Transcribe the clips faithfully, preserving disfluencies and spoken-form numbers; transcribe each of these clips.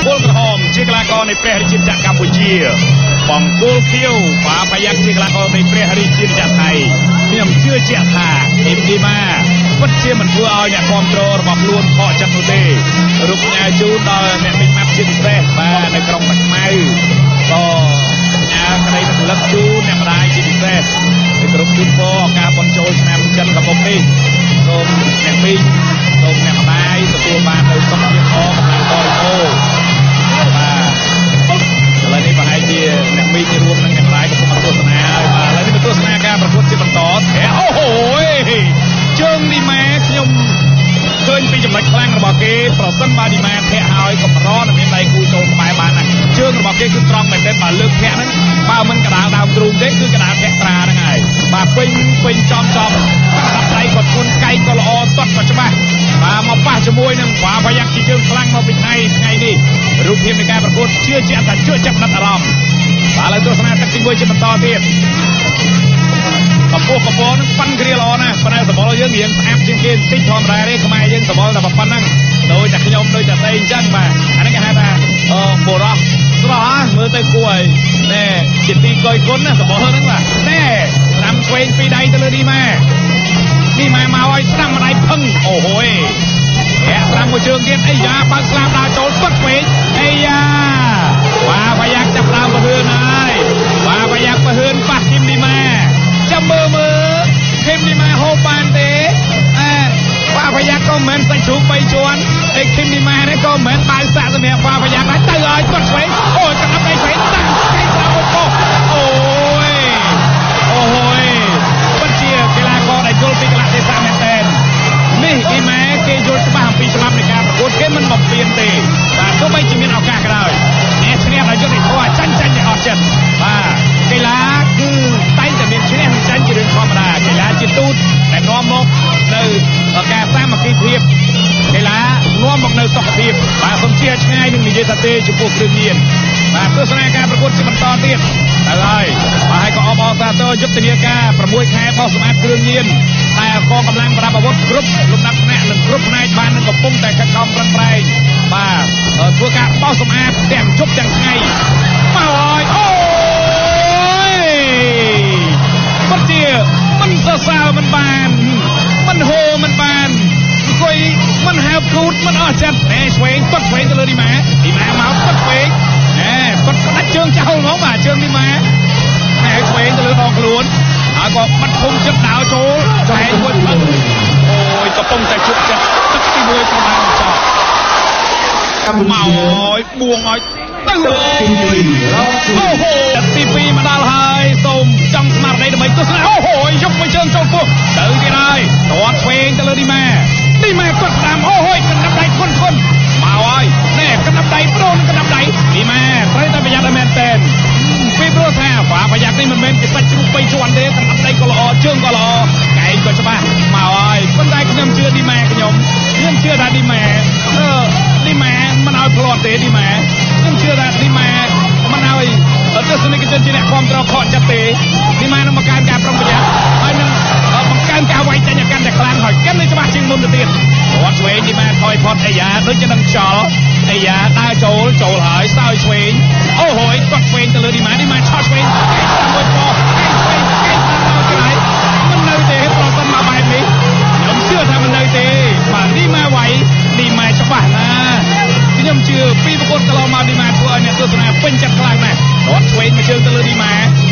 គោលក្រហមជាកីឡាករនៃព្រះរាជាណាចក្រកម្ពុជាបង្គោលខៀវបាប្រយ៉ាក់ជាកីឡាករនៃព្រះរាជាណាចក្រថៃខ្ញុំជឿជាក់ថាអ៊ីមឌីម៉ាពិតជាមិនធ្វើឲ្យអ្នកគ្រប់គ្រងរបស់ខ្លួនខកចិត្តនោះទេរូបញ៉ាជូនដល់អ្នកមីងម៉ាប់ជាពិសេសបាទនៅក្រុងតាខ្មៅក៏ញ៉ាក្តីរំលឹកជូនអ្នកម្ដាយជាពិសេសនៅក្រុមជូនពរការបញ្ចូលឆ្នាំចិនកំពុងនេះសូមអ្នកមីងសូមអ្នកម្ដាយទទួលបាននូវសុខភាពល្អកម្លាំងបរិបូរណ៍បាទឥឡូវនេះប្រហែលជាអ្នកមីងរួមនឹងអ្នកម្ដាយកំពុងទស្សនាហើយបាទឥឡូវនេះមកទស្សនាការប្រកួតជាបន្តអូហូជើងឌីម៉ាខ្ញុំឃើញពីចំណុចខ្លាំងរបស់គេប្រសិនបើឌីម៉ាធាក់ហើយកម្រនឹងមានដៃគូចូលក្បែរបានណាជើងរបស់គេគឺត្រង់មែនទេបើលើកធាក់ហ្នឹងបើមិនកដាលដើមទ្រូងទេគឺកដាលធាក់ត្រាហ្នឹងហើយបាទពេញពេញចំចំដាក់ដៃគាត់គុណកៃក៏ល្អទាត់ក៏ច្បាស់បាទមកប៉ះជាមួយនឹងបាប្រយ៉ាក់ជាជើងខ្លាំងមកពីថ្ងៃថ្ងៃនេះរូបភាពនៃការប្រកួតជឿជាក់ថាជឿចាប់ដិតអារម្មណ៍បាទឥឡូវទស្សនាទឹកទីមួយជាបន្តទៀតកំពុះកំពងនឹងប៉ាន់គ្រាល្អណាស់ប៉ុន្តែសម្បល់យើងរៀងស្អាតជាងគេបន្តិចធម្មតាទេខ្មែរយើងសម្បល់តែប៉ុណ្ណឹងដោយតែខ្ញុំដោយតែតែអញ្ចឹងបាទអានេះគេហៅថាអឺបរោះស្រស់ហ่าមើលទៅគួរឲ្យណែជាទីកយគុណណាសម្បល់ហ្នឹងបាទណែស្ដាំឆ្វេងពីដៃទៅលើឌីម៉ាឌីម៉ាមកឲ្យស្ដាំម្ដាយផឹងអូហូយអ្នកស្ដាំមួយជើងទៀតអីយ៉ាបើកស្លាបដើរចូលស្ពឹកពេកអីយ៉ាបាទប្រយ៉ាក់ចាប់ដើមប្រហឿនហើយបាទប្រយ៉ាក់ប្រហឿនប៉ះគឹមឌីម៉ាចាំមើលមើលគឹមឌីម៉ាហូបបានទេអើបាទប្រយ៉ាក់ក៏មិនសាច់ជ្រូកបីជាន់ឯគឹមឌីម៉ានេះក៏មិនបើកសាក់សម្រាប់បាទប្រយ៉ាក់ដែរទៅឲ្យគាត់ឆ្វេងអូយកណ្ដាប់ដៃឆ្វេងតាំងឆ្វេងស្លាប់មកអូយអូយពិតជាកីឡាករដែលយល់ពីកីឡាទេសៈមែនទែននេះឌីម៉ាគេយល់ច្បាស់អំពីច្បាប់នៃការប្រកួតគេមិនបំពេញទេបាទទោះបីជាមានឱកាសក៏ដោយអ្នកឈ្នះដោយយុត្តិធម៌ចាញ់ចាញ់ឲ្យអស់ចិត្តបាទកីឡាគឺតែងតែមានឈ្នះនិងចាញ់ជារឿងធម្មតាកីឡាជាទូតដែលនាំមកនៅការសាមគ្គីភាពកីឡានាំមកនៅសុខភាពបាទសូមជាឆ្ងាយនឹងនិយាយថាទេចំពោះគ្រឿងញៀនបាទទស្សនាការប្រកួតជាបន្តទៀតទៅហើយបាទហើយក៏អបអរសាទរយុទ្ធនាការប្រាំមួយខែបោះសម្អាតគ្រឿងញៀនតែកងកម្លាំងប្រដាប់អាវុធគ្រប់លំដាប់ថ្នាក់និងគ្រប់ផ្នែកបាននឹងកំពុងតែខិតខំប្រឹងប្រែងបាទធ្វើការបោះសម្អាតទាំងជប់ទាំងថ្ងៃមកហើយអូពិតជាមិនសរសើរមិនបានមិនហូរមិនបានអង្គុយមិនហើបគូតមិនអស់ចិត្តអេឆ្វេងគាត់ឆ្វេងទៅលើឌីម៉ាឌីម៉ាមកគាត់ឆ្វេងអេគាត់ផ្ដាច់ជើងចោលហ្មងបាទជើងឌីម៉ាហើយឆ្វេងទៅលើដងខ្លួនហើយក៏បាត់ភុំចិត្តដើរចូលឆ្វេងមួយផ្លឹងអូយកំពុងតែជប់ចិត្តទឹកទីមួយក៏បានចោលមកអើយបួងឲ្យទៅអូហូទឹកទីពីរមកដល់ហើយសូមចង់ស្មារតីដើម្បីទស្សនាអូហូយកមួយជើងចូលពោះទៅទៀតហើយទាត់ឆ្វេងទៅលើឌីម៉ាឌីម៉ាគាត់ស្ដាំអូហូកណ្ដាប់ដៃធន់ធន់មកហើយណែកណ្ដាប់ដៃប្រូនកណ្ដាប់ដៃឌីម៉ាត្រូវតែប្រយ័ត្នឲ្យមែនតើពីព្រោះថាបាប្រយ័ត្ននេះមិនមែនជាសាច់ជ្រូកបីជាន់ទេកណ្ដាប់ដៃក៏ល្អជើងក៏ល្អកែងក៏ច្បាស់មកហើយប៉ុន្តែខ្ញុំជឿឌីម៉ាខ្ញុំខ្ញុំជឿថាឌីម៉ាអឺឌីម៉ាមិនឲ្យផ្លាត់ទេឌីម៉ាខ្ញុំជឿថាឌីម៉ាមិនឲ្យទស្សនិកជនជាអ្នកគ្រប់គ្រងខកចិត្តទេឌីម៉ានឹងបង្កើនការប្រុងប្រយ័ត្នហើយនឹងបង្កើនការវាយចាញ់កាន់តែខ្លាំងហើយកាន់តែច្បាស់ជាងមុនទៅទៀតគាត់ឆ្វេងឌីម៉ាថយផុតអាយ៉ាដូចជានឹងខ្យល់អាយ៉ាដើរចូលចូលហើយសើឆ្វេងអូហូយគាត់ឆ្វេងទៅលើឌីម៉ាឌីម៉ាឆោតឆ្វេងមួយពោះឆ្វេងឆ្វេងតាមមកក្រោយមិននៅទេប្រសិនមកបែបនេះខ្ញុំជឿថាមិននៅទេបាទឌីម៉ាវាយឌីម៉ាច្បាស់ណាខ្ញុំជឿពីប្រកួតកន្លងមកឌីម៉ាធ្វើឲ្យអ្នកទស្សនាពេញចិត្តខ្លាំងណាស់គាត់ឆ្វេងមួយជើងទៅលើឌីម៉ា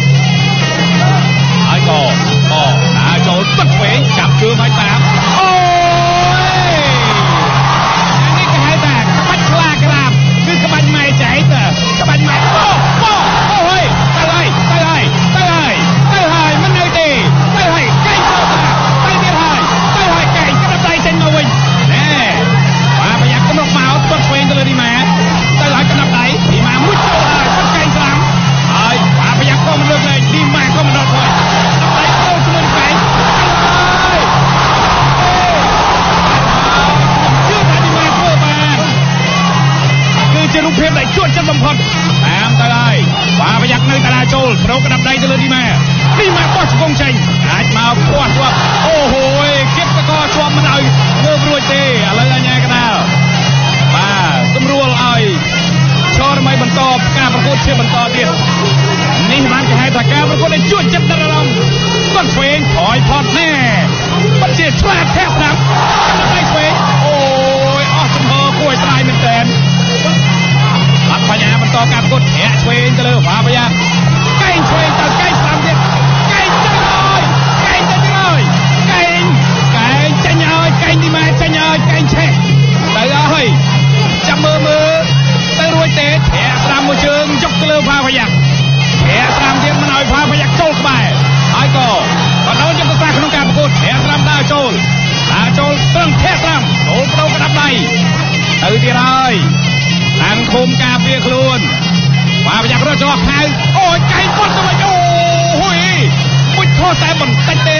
ហើយក៏អូដើរចូលទឹកឆ្វេងចាប់ជើងឲ្យតាមអូយអានេះគេហៅថាក្បាច់ខ្លាក្លាបគឺក្បាច់ម៉ែចែកក្បាច់ម៉ែអូអូអូហើយទៅហើយទៅហើយទៅហើយទៅហើយមិននៅទេទៅហើយកែងចូលទៅទៀតហើយទៅហើយកែងក្តាប់ដៃចេញមកវិញណែបាទប្រយ័ត្នកំណត់មកទឹកឆ្វេងទៅលើឌីម៉ាទៅហើយកណ្ដាប់ដៃឌីម៉ាមួយចូលហើយគាត់កែងស្ដាំហើយបាទប្រយ័ត្នក៏មិនលើកលែងឌីម៉ាក៏មិនដល់thôiដៃចូលជាមួយកែងហើយជឿថាឌីម៉ាធ្វើបានគឺជារូបភាពដែលជក់ចិត្តបំផុតតាមទៅហើយបាទប្រយ័ត្ននៅតារាចូលប្រោកកណ្ដាប់ដៃទៅលើឌីម៉ាឌីម៉ាបោះជង្គង់ចេញអាចមកផ្ទាស់ជាប់អូហូយគៀបកកជាប់មិនឲ្យធ្វើរួចទេឥឡូវអញ្ញាកដាលបាទសម្រួលឲ្យជាបន្តទៀតនេះបានគេហៅថាការប្រកួតដែលជួយចិត្តដល់អារម្មណ៍គាត់ឆ្វេងថយផុតណែបាត់ជាឆ្លាតធាក់ស្ដាប់តែឆ្វេងអូយអស់ចំហគួរឲ្យត្រាយមែនតើបាត់បញ្ញាបន្តការប្រកួតធាក់ឆ្វេងទៅលើបាបយ៉ាកែងឆ្វេងទៅកែងស្ដាំទៀតកែងទៅហើយកែងទៅទៀតហើយកែងកែងចាញ់ហើយកែងទីម៉ែចាញ់ហើយកែងឆេះទៅហើយចាំមើលមើលទៅរួចទេធាក់ស្ដាំមួយជើងយកទៅលើបាបយ៉ាធាក់ស្ដាំទៀតមិនឲ្យបាបយ៉ាចូលក្បែរហើយក៏បដោយុទ្ធសាស្ត្រក្នុងការប្រកួតធាក់ស្ដាំដើរចូលដើរចូលត្រឹងធាក់ស្ដាំចូលបដោក្តាប់ដៃទៅទៀតហើយតាមឃុំការពារខ្លួនបាបយ៉ារត់ចោះខៅអូយកែងគាត់ទៅវិញអូហុយមួយខុសតែបន្តិចទេ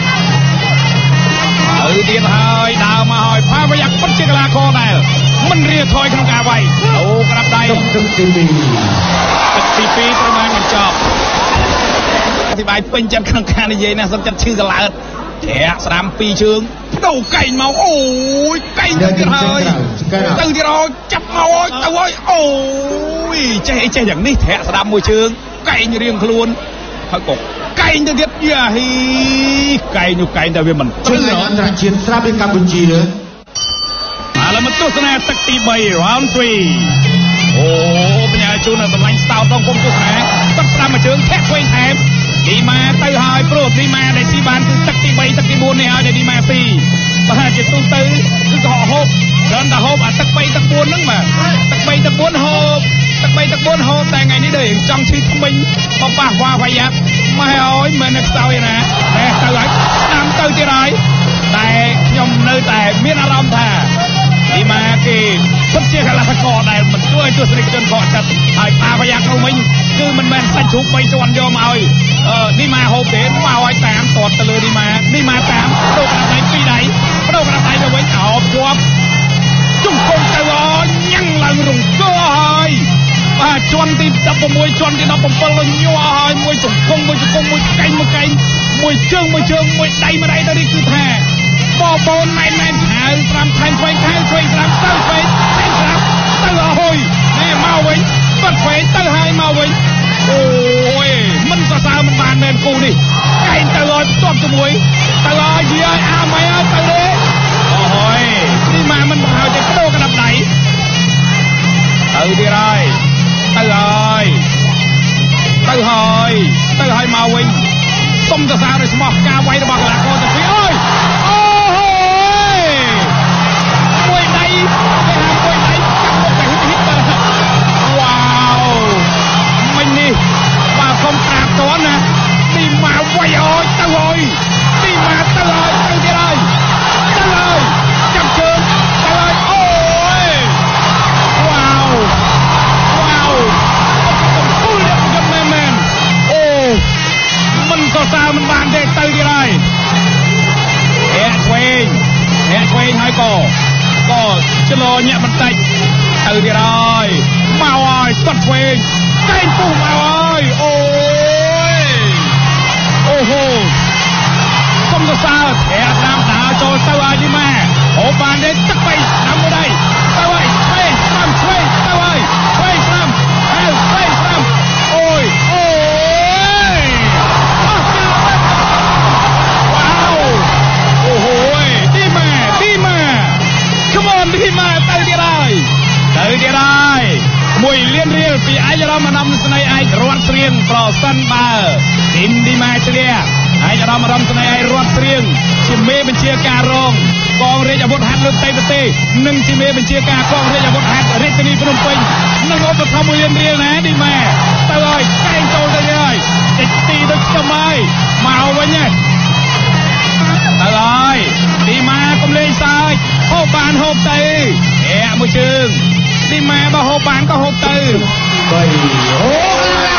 ទៅទៀតហើយដើរមកហើយបាបយ៉ាពិតជាកីឡាករដែលមិនរៀថយក្នុងការវាយអូក្តាប់ដៃទឹកទីពីរទឹកទីពីរត្រូវបានបញ្ចប់អធិប្បាយពេញចិត្តក្នុងការនិយាយណាសុំចិត្តឈឺកឡើតធាក់ស្ដាំពីរជើងដូរកែងមកអូយកែងទៅទៀតហើយទៅទៀតហើយចាប់មកហើយទៅហើយអូយចេះអីចេះយ៉ាងនេះធាក់ស្ដាំមួយជើងកែងរៀងខ្លួនហើយក៏កែងទៅទៀតយ៉ាហ៊ីកែងនោះកែងតែវាមិនត្រូវអន្តរជាតិស្រាប់ពីកម្ពុជាឥឡូវមកទស្សនាទឹកទីបី round 3អូបញ្ញាជូននៅសម្លាញ់ស្តោតដល់គុំទស្សនាទឹកស្ដាំមួយជើងធាក់ឆ្វេងថែមឌីម៉ាទៅហើយព្រោះឌីម៉ាដែលស៊ីបានគឺទឹកទីបីទឹកទីបួននេះហើយដែលឌីម៉ាស៊ីបើជាទូទៅគឺក៏ហូបច្រើនតែហូបអាទឹកបីទឹកបួនហ្នឹងបាទទឹកបីទឹកបួនហូបទឹកបីទឹកបួនហូបតែថ្ងៃនេះដូចចង់ឈឺថ្មិញបបះវ៉ាវាយ៉ាម៉ែអើយមិននឹកស្ទើយណាតែទៅហើយស្ដាំទៅទៀតហើយតែខ្ញុំនៅតែមានអារម្មណ៍ថាឌីម៉ាគេពិតជាកីឡាករដែលមិនជួយទស្សនិកជនខកចិត្តហើយបាវយ៉ាទៅវិញគឺមិនមែនសាច់ជ្រូកបីជាន់យកមកឲ្យឌីម៉ាហូបទេមកឲ្យតាមតតទៅលើឌីម៉ាឌីម៉ាតាមដូរក្តាប់ដៃពីរដៃបដូរក្តាប់ដៃទៅវិញអោបជាប់ជុំកុំទៅអញ៉ាំងឡើងរង្គើហើយបាទជាន់ទីដប់ប្រាំមួយជាន់ទីដប់ប្រាំbảyនឹងញ័រហើយមួយជង្គង់មួយជង្គង់មួយកែងមួយកែងមួយជើងមួយជើងមួយដៃមួយដៃទៅនេះគឺថាបបូនម៉ែនម៉ែនខៅប្រាំថែមឆ្វេងខៅឆ្វេងស្ដាំទៅឆ្វេងថែមស្ដាំទៅអហុយនេះមកវិញបាត់ឆ្វេងទៅហើយមកវិញអូយមិនសរសើរមិនបានមែនគូនេះកែងទៅឲ្យផ្ទាត់ជាមួយទៅឲ្យនិយាយអាម៉ៃឲ្យទៅទេអូយនេះមកមិនបង្ហើយទេបដូរក្តាប់ដៃទៅទៀតហើយទៅហើយទៅហើយទៅហើយមកវិញសុំសរសើរឲ្យស្មោះការវាយរបស់កីឡាករទាំងពីរអើយអូយមួយដៃគេហៅមួយដៃចាប់មកតែហ៊ីតទៅវ៉ាវមិញនេះបើសុំតាមតនណាទីមកវាយអើយទៅហើយទីមកទៅហើយទៅទៀតហើយទៅហើយចាប់ជើងទៅហើយអូយវ៉ាវវ៉ាវអូលៀបយកមែនមែនអូមិនសរសើរមិនបានទេទៅទៀតហើយធាក់ឆ្វេងធាក់ឆ្វេងហើយក៏ក៏ឆ្លោញាក់បន្តិចទៅទៀតហើយមកហើយគាត់ឆ្វេងកែងពុះមកហើយអូយអូហូសុំសរសើរធាក់តាមដើរចូលទៅហើយឌីម៉ាអូបានទេទឹកបីតាមមួយដៃទៅហើយឆ្វេងស្ដាំឆ្វេងទៅហើយឆ្វេងស្ដាំហើយឆ្វេងស្ដាំអូយអូយអស់ចាវ៉ាវអូហូយឌីម៉ាឌីម៉ា come on ឌីម៉ាទៅទៀតហើយទៅទៀតហើយមួយលានរៀលពីអាយរ៉ាមអារម្មណ៍ស្នេហ៍ឯករត់ស្រៀងប្រសិនបើទីមឌីម៉ាឈ្នះអាយរ៉ាមអារម្មណ៍ស្នេហ៍ឯករត់ស្រៀងជាមេបញ្ជាការរងកងរាជអាវុធហត្ថលើកតៃប្រទេសនិងជាមេបញ្ជាការកងរាជអាវុធហត្ថរាជធានីភ្នំពេញនិងឧបត្ថម្ភមួយលានរៀលណាឌីម៉ាទៅហើយកែងចូលទៅហើយតិចទីដូចខ្ញុំហើយមកវិញហើយទៅហើយឌីម៉ាកុំលេងសើចហូបបានហូបទៅធាក់មួយជើងឌីម៉ាបើហូបបានក៏ហូបទៅបីហូបឡើង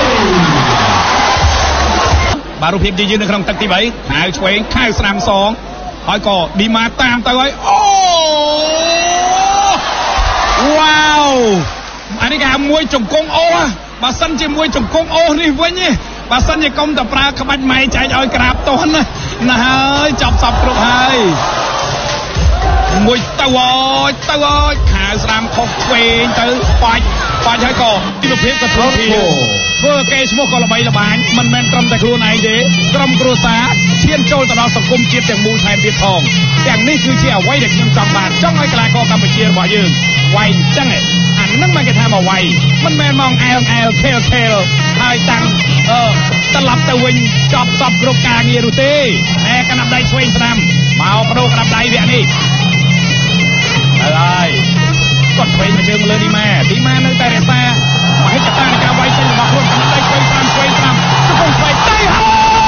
បាទរូបភាពជាយើងនៅក្នុងទឹកទីបីខៅឆ្វេងខៅស្ដាំសងហើយក៏ឌីម៉ាតាមទៅហើយអូវ៉ាវអានេះគេហៅមួយជង្គង់អូសបើសិនជាមួយជង្គង់អូសនេះវិញបើសិនជាកុំតែប្រើក្បាច់ម៉ែចែកឲ្យក្រាបតន់ណាហើយចាប់សពគ្រប់ហើយមួយទៅអើយទៅអើយខៅៅស្ដាំខុសឆ្វេងទៅបាច់បាច់ហើយក៏ទីលភាពក៏ធ្វើធ្វើគេឈ្មោះក៏ល្បីល្បាញមិនមែនត្រឹមតែខ្លួនឯងទេក្រុមគ្រួសារឈានចូលទៅដល់សង្គមជាតិទាំងមូលថែមទៀតផងទាំងនេះគឺជាអ្វីដែលខ្ញុំចង់បានចង់ឲ្យកីឡាករកម្ពុជារបស់យើងវាយអញ្ចឹងឯងអានឹងមកគេថាមកវាយមិនមែនមកអែលអែលខេលខេលហើយតាំងអឺត្រឡប់ទៅវិញចប់សពគ្រប់ការងារនោះទេតែកណ្ដាប់ដៃឆ្វេងស្ដាំមកបដូរកណ្ដាប់ដៃវគ្គនេះហើយគាត់ឆ្វេងមកជើងលើឌីម៉ាឌីម៉ានៅតែរក្សាមហិច្ឆតានៃការវាយចេញរបស់ខ្លួនកណ្ដាប់ដៃឆ្វេងស្ដាំឆ្វេងស្ដាំកំពុងឆ្វេងទៅហើយ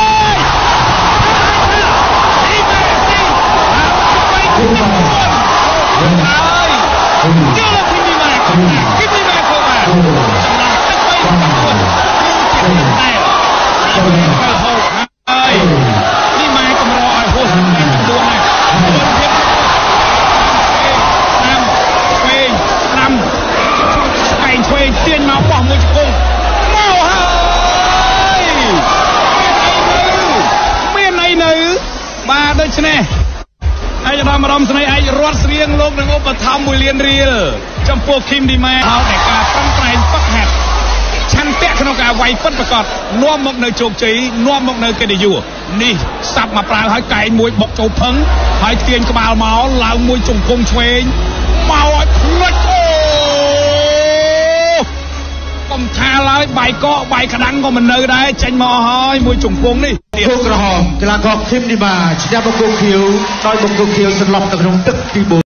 ឌីម៉ាស៊ីហើយឆ្វេងទៅហើយយកលើពីឌីម៉ាពីឌីម៉ាទៅបាទសម្រាប់ទឹកបីរបស់ខ្លួនគឺជាតែចូលហូបហើយឌីម៉ាកម្រឲ្យហួសទៅដួលណាឆ្វេងទាញមកបោះមួយជង្គង់មកហើយមានអីនៅបាទដូច្នេះឯកឧត្តមរំស្នេហ៍ឯករត់ស្រៀងលោកនឹងឧបត្ថម្ភមួយលានរៀលចំពោះឃីមឌីម៉ាហើយតែការប្រឹងប្រែងហ្វឹកហាត់ឆន្ទៈក្នុងការវាយពិតប្រាកដនាំមកនៅជោគជ័យនាំមកនៅកិត្តិយសនេះសាប់មកប្រើឲ្យកែងមួយបុកចូលផឹងហើយទាញក្បាលមកឡើងមួយជង្គង់ឆ្វេងមកឲ្យភ្លេចអូកុំថាឡើយបាយកកបាយក្តាំងក៏មិននៅដែរចេញមកហើយមួយជង្គង់នេះគោក្រហមកីឡាករឃីមឌីម៉ាឈ្នះបង្គោលខៀវដោយបង្គោលខៀវសន្លប់នៅក្នុងទឹកទីបួន